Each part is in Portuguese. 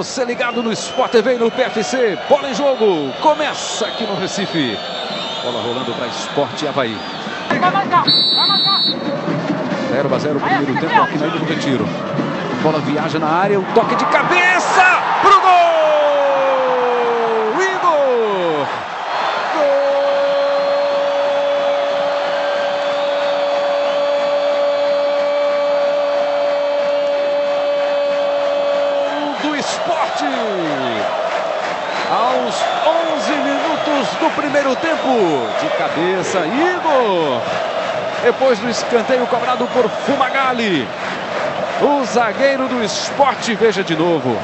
Você ligado no Sport TV e no PFC. Bola em jogo. Começa aqui no Recife. Bola rolando para Sport e Avaí. 0-0 primeiro tempo aqui na Ilha do Retiro. Bola viaja na área. O toque de cabeça pro gol. Igor. Do Sport aos 11 minutos do primeiro tempo, de cabeça, Igor, depois do escanteio cobrado por Fumagalli, o zagueiro do Sport. Veja de novo,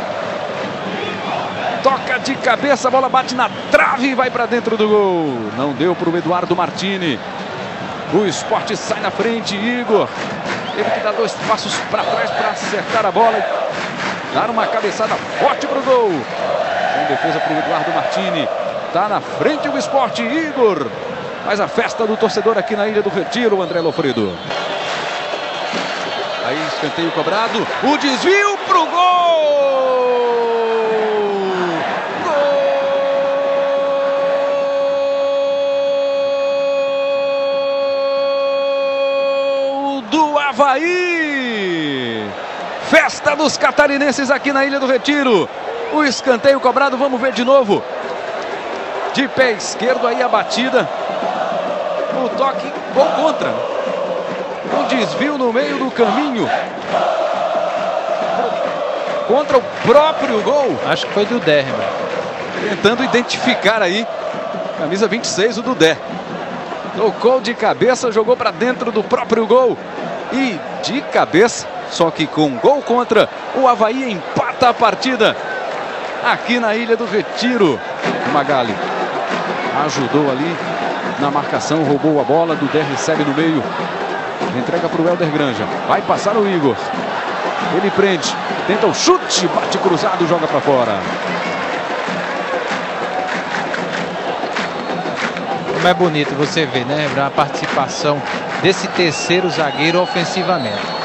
toca de cabeça, a bola bate na trave e vai para dentro do gol. Não deu para o Eduardo Martini. O Sport sai na frente. Igor teve que dar 2 passos para trás para acertar a bola e dar uma cabeçada forte para o gol. Em defesa para o Eduardo Martini. Está na frente o Sport. Igor faz a festa do torcedor aqui na Ilha do Retiro, o André Lofredo. Aí escanteio cobrado. O desvio para o gol. Gol do Avaí. Festa dos catarinenses aqui na Ilha do Retiro. O escanteio cobrado, vamos ver de novo. De pé esquerdo aí a batida. O toque, gol contra. O desvio no meio do caminho. Contra o próprio gol. Acho que foi do Dé, tentando identificar aí. Camisa 26, o Dudé. Tocou de cabeça, jogou para dentro do próprio gol. E de cabeça, só que com gol contra, o Avaí empata a partida aqui na Ilha do Retiro. O Magali ajudou ali na marcação, roubou a bola. Dudé recebe no meio, entrega para o Helder Granja. Vai passar o Igor. Ele prende, tenta o chute, bate cruzado, joga para fora. Como é bonito você ver, né, a participação desse terceiro zagueiro ofensivamente.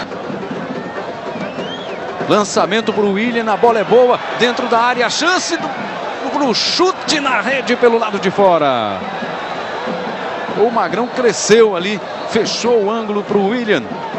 Lançamento para o William, a bola é boa, dentro da área, a chance do chute na rede pelo lado de fora. O Magrão cresceu ali, fechou o ângulo para o William.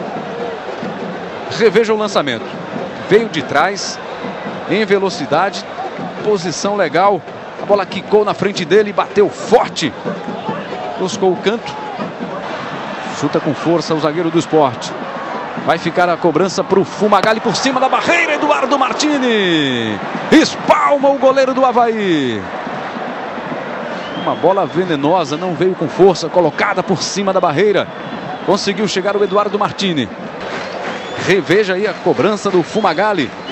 Reveja o lançamento. Veio de trás, em velocidade, posição legal. A bola quicou na frente dele, bateu forte. Buscou o canto. Chuta com força o zagueiro do Sport. Vai ficar a cobrança para o Fumagalli por cima da barreira. Eduardo Martini espalma o goleiro do Avaí. Uma bola venenosa, não veio com força, colocada por cima da barreira. Conseguiu chegar o Eduardo Martini. Reveja aí a cobrança do Fumagalli.